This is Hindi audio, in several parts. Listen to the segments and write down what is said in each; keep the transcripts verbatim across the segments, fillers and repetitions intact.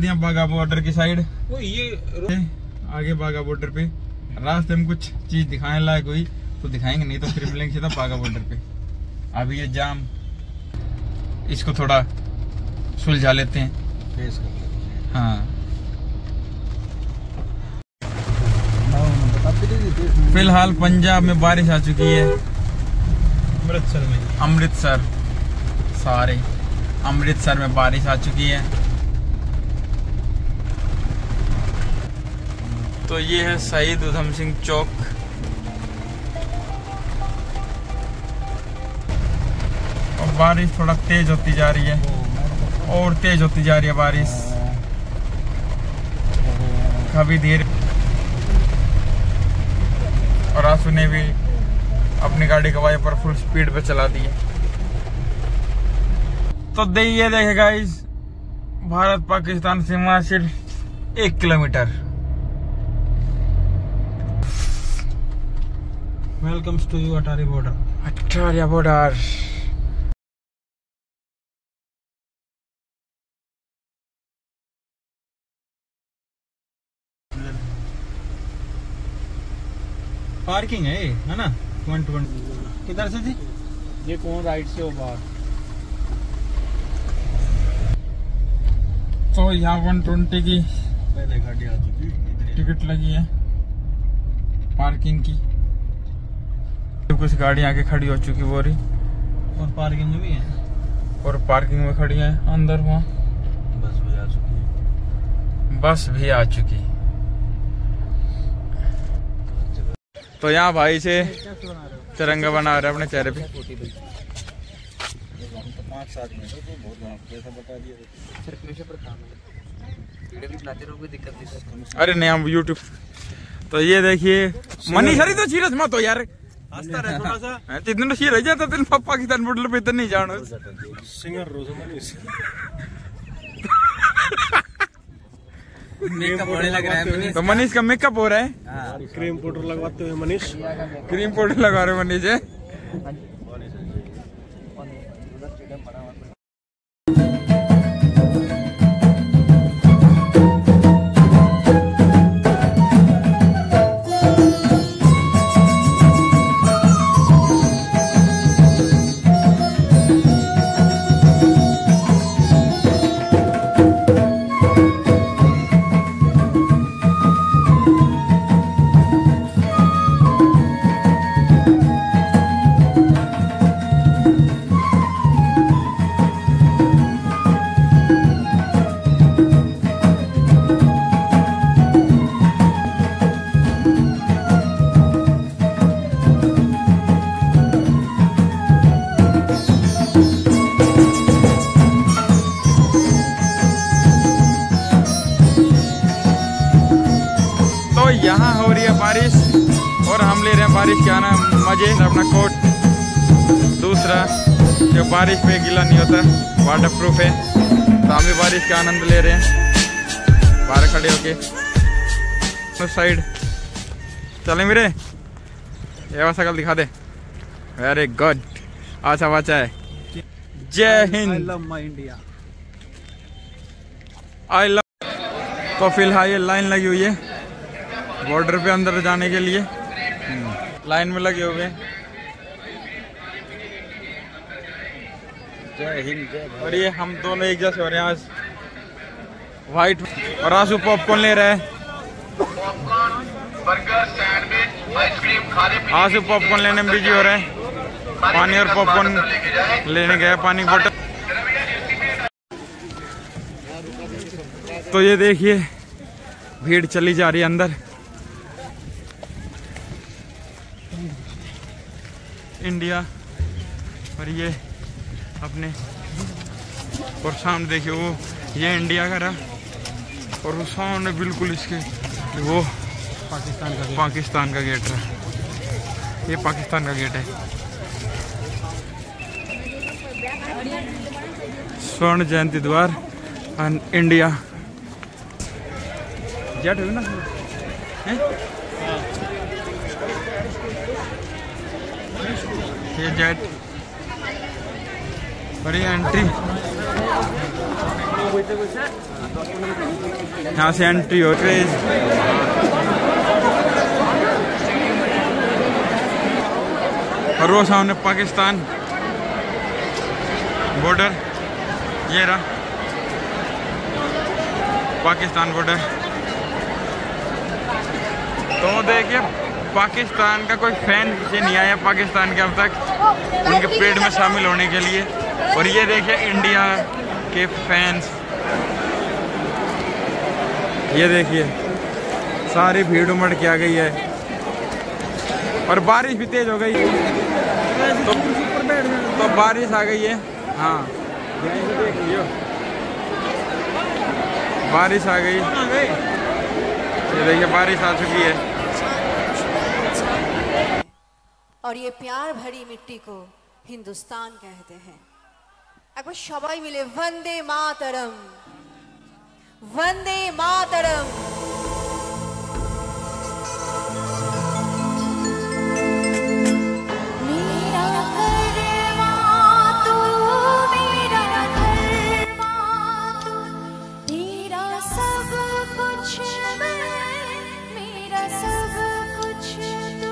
दिया बाघा बॉर्डर की साइड। वो ये आगे बाघा बॉर्डर पे रास्ते में कुछ चीज दिखाने लायक हुई तो दिखाएंगे, नहीं तो फिर मिलेंगे सीधा बाघा बॉर्डर पे। अभी ये जाम, इसको थोड़ा सुलझा लेते हैं, फेस कर लेते हैं। हाँ, फिलहाल पंजाब में बारिश आ चुकी है। अमृतसर में, अमृतसर सारे अमृतसर में बारिश आ चुकी है। तो ये है शहीद उधम सिंह चौक। और बारिश थोड़ा तेज होती जा रही है और तेज होती जा रही है बारिश, कभी धीरे। और आंसू ने भी अपनी गाड़ी का वाइपर फुल स्पीड पे चला दी है। तो देखिए देखे गाइस, भारत पाकिस्तान सीमा सिर्फ एक kilometre. Welcomes to you Attari border. Attari border. Parking है है ना? वन ट्वेंटी किधर से थी ये? कौन राइट से हो बाहर? तो यहाँ वन ट्वेंटी की पहले गाड़ी आ चुकी, टिकट लगी है पार्किंग की। तो कुछ गाड़ियाँ आके खड़ी हो चुकी वो रही, और पार्किंग में भी है, और पार्किंग में खड़ी है अंदर। वहाँ बस भी आ चुकी, बस भी आ चुकी। तो यहाँ भाई से तिरंगा बना रहे अपने चेहरे पे। पाँच सात मिनट बता दिया। अरे नहीं, हम यूट्यूब। तो ये देखिए मनीष, अरे तो सीरियस मत हो यार, हंसता रहे थोड़ा सा। जितने तो सीरियस जाता तेन पाकिस्तान बॉर्डर पे इतना नहीं जानो। सिंगर रोज़ मनीष मेकअप होने लग रहा है मनीष। तो मनीष का मेकअप हो रहा है। हाँ। क्रीम पाउडर लगवाते हुए मनीष, क्रीम पाउडर लगा रहे मनीष है। यहाँ हो रही है बारिश और हम ले रहे हैं बारिश के आना मजे। अपना कोट दूसरा जो बारिश पे गीला नहीं होता, वाटर प्रूफ है। तो हम भी बारिश का आनंद ले रहे हैं बाहर खड़े होके। तो साइड चले मेरे, ये शकल दिखा दे। वेरी गुड, अच्छा वाचा है। जय Hind, I love my India, I love. तो फिलहाल ये लाइन लगी हुई है बॉर्डर पे अंदर जाने के लिए, लाइन में लगे हुए। जय हिंद, जय भारत। और ये हम दोनों एक जैसे हो रहे हैं आज, व्हाइट। और आंसू पॉपकॉर्न ले रहे हैं, आंसू पॉपकॉर्न लेने में बिजी हो रहे हैं। पानी और पॉपकॉर्न लेने गए, पानी की बोतल। तो ये देखिए भीड़ चली जा रही है अंदर। इंडिया और ये अपने, और सामने देखिए वो ये इंडिया का रहा, और वो सामने बिल्कुल इसके वो पाकिस्तान का पाकिस्तान का गेट रहा। ये पाकिस्तान का गेट है। स्वर्ण जयंती द्वार इंडिया। जेट है ना है? ये जेट बड़ी एंट्री, यहाँ से एंट्री हो रही है। और वो सामने पाकिस्तान बॉर्डर, ये रहा पाकिस्तान बॉर्डर। तो देखिए पाकिस्तान का कोई फैन पीछे नहीं आया पाकिस्तान के अब तक उनके परेड में शामिल होने के लिए। और ये देखिए इंडिया के फैंस, ये देखिए सारी भीड़ उमड़ के आ गई है और बारिश भी तेज हो गई तो, तो बारिश आ गई है। हाँ देखिए बारिश आ गई, ये देखिए बारिश आ चुकी है। और ये प्यार भरी मिट्टी को हिंदुस्तान कहते हैं। एक बार सबाई मिले वंदे मातरम, वंदे मातरम। मेरा धर्मा तू, मेरा धर्मा तू, तेरा सब कुछ मैं, मेरा सब कुछ तू।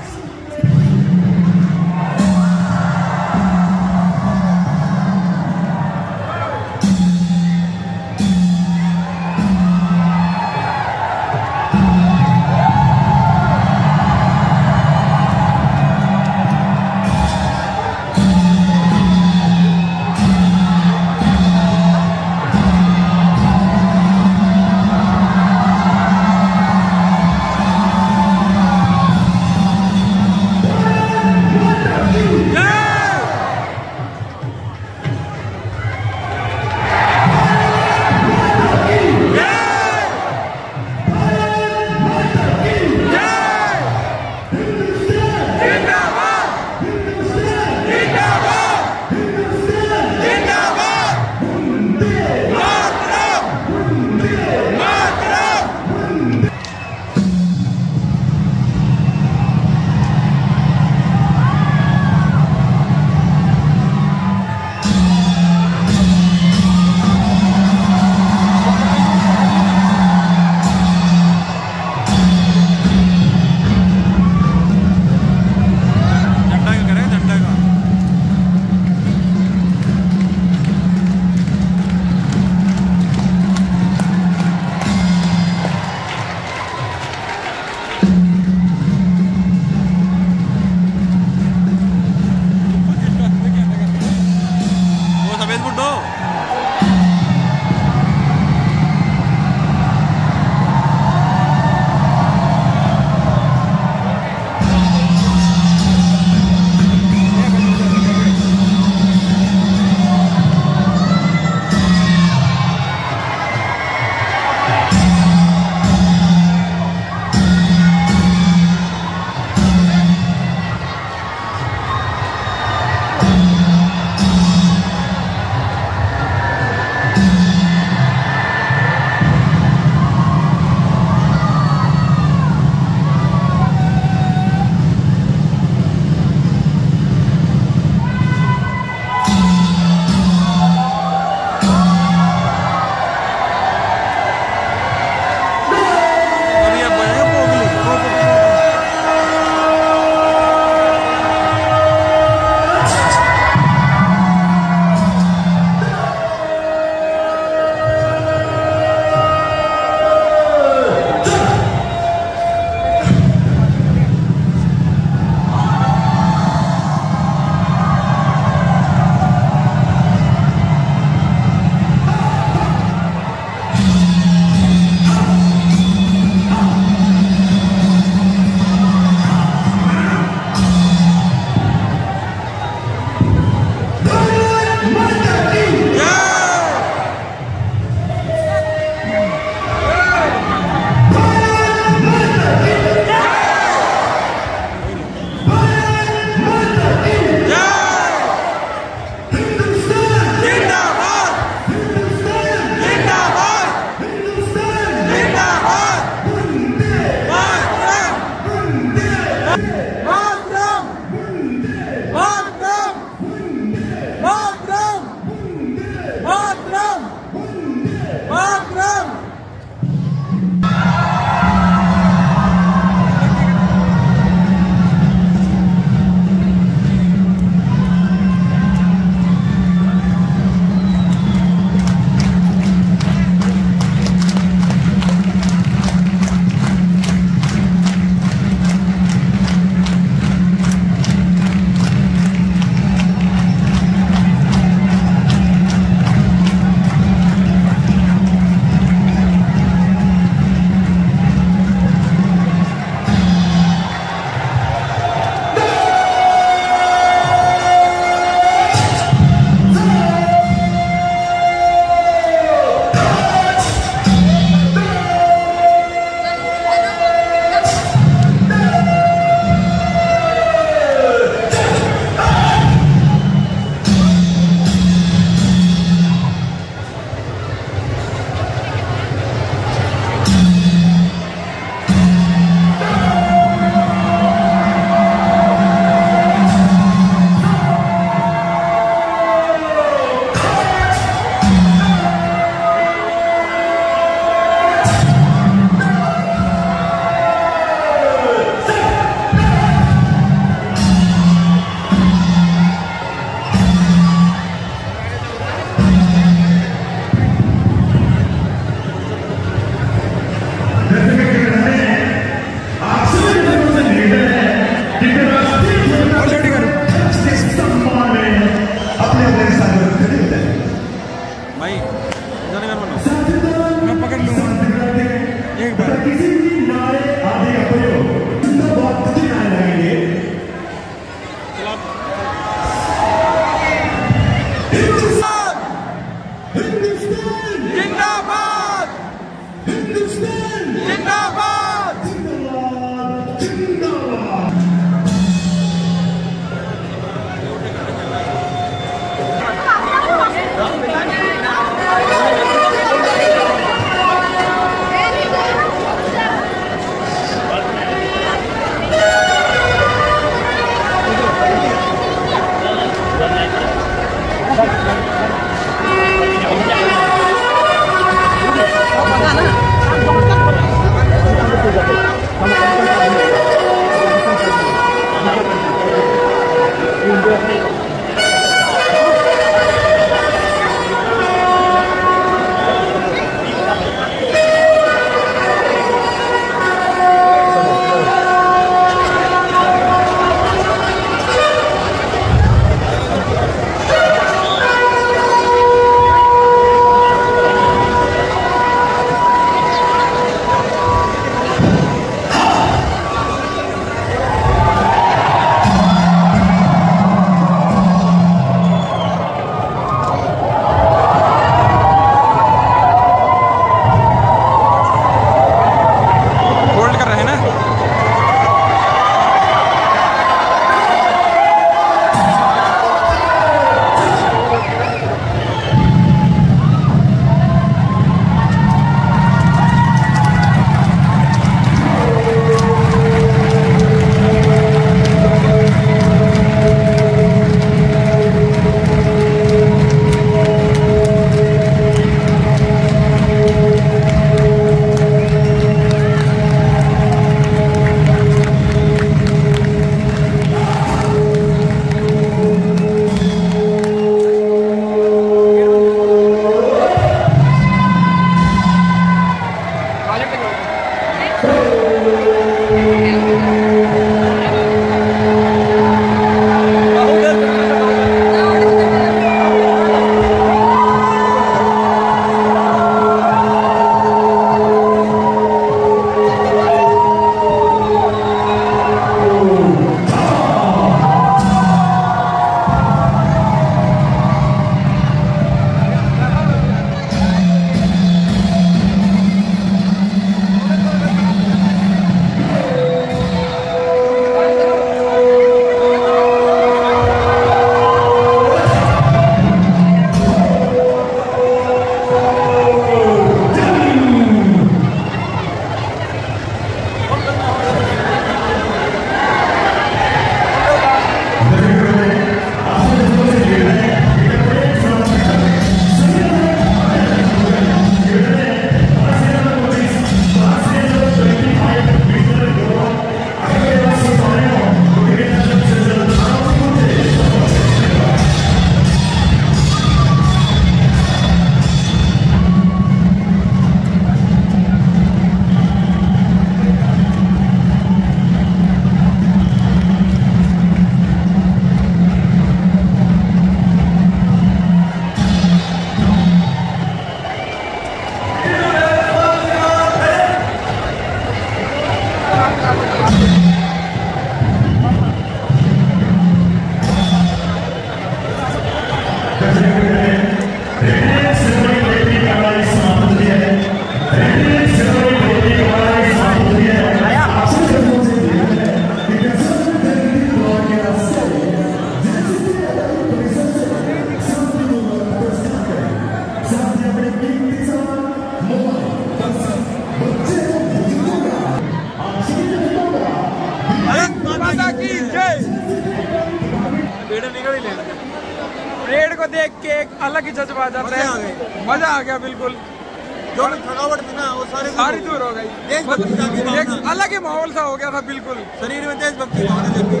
के एक अलग ही जज्बा आ जाता है, मजा आ गया बिल्कुल। जो थकावट थी ना वो सारी सारी दूर हो गई, देशभक्ति जागी, एक अलग ही माहौल सा हो गया था बिल्कुल, शरीर में देशभक्ति भावना जागी।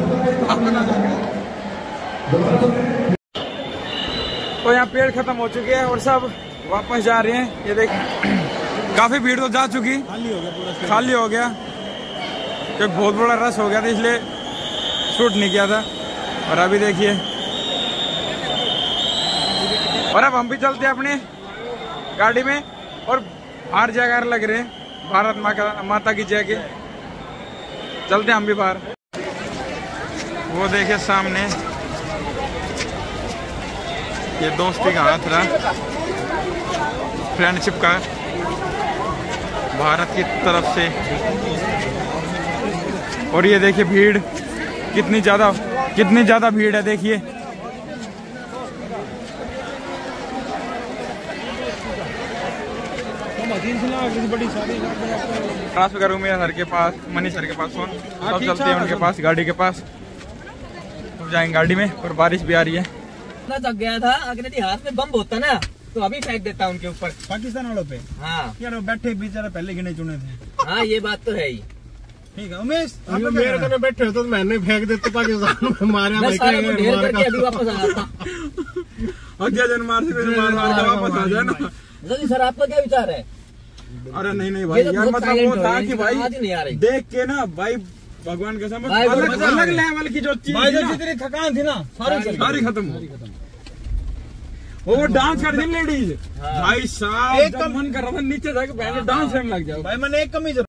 तो यहाँ पेड़ खत्म हो चुके हैं और सब वापस जा रहे हैं। ये देख काफी भीड़ तो जा चुकी, खाली हो गया पूरा, खाली हो गया क्योंकि बहुत बड़ा रश हो गया था, इसलिए शूट नहीं किया था। और अभी देखिए, और अब हम भी चलते हैं अपने गाड़ी में और बाहर जयकार लग रहे हैं, भारत माँ का माता की जय के। चलते हैं हम भी बाहर। वो देखिए सामने ये दोस्ती का हाथ रहा, फ्रेंडशिप का, भारत की तरफ से। और ये देखिए भीड़ कितनी ज्यादा, कितनी ज्यादा भीड़ है देखिए। ट्रांसफर करूँ मैं सर के पास, मनीष सर के पास फोन, सब चलते हैं उनके पास, गाड़ी के पास, तो जाएंगे गाड़ी में। और बारिश भी आ रही है। थक गया था, अगर हाथ में बम होता ना तो अभी फेंक देता उनके ऊपर, पाकिस्तान वालों पे। हाँ यार वो बैठे बेचारा पहले गिने चुने थे। हाँ ये बात तो है ही। ठीक है उमेश, मेरे को बैठे हो तो मैंने फेंक देते पाकिस्तान में, मारा मैं सारे को ढेर करके अभी वापस आ जाता। अगले जनमार से मार मार के वापस आ जाए ना। जल्दी सर, आपका क्या विचार है? अरे नहीं नहीं भाई, ये तो यार बहुत मतलब वो silent था हो कि रही है, भाई आवाज ही नहीं आ रही। देख के ना भाई भगवान के सामने भाई, अलग मजा अलग आ गई। लेवल की जो चीज भाई थी जो ना, जितनी थकान थी ना सारी चली सारी खत्म हो गई। वो डांस कर रही लेडीज, भाई साहब एक जब मन कर रहा था नीचे जाके पहले डांस करने लग जाओ। भाई मैंने एक कमीज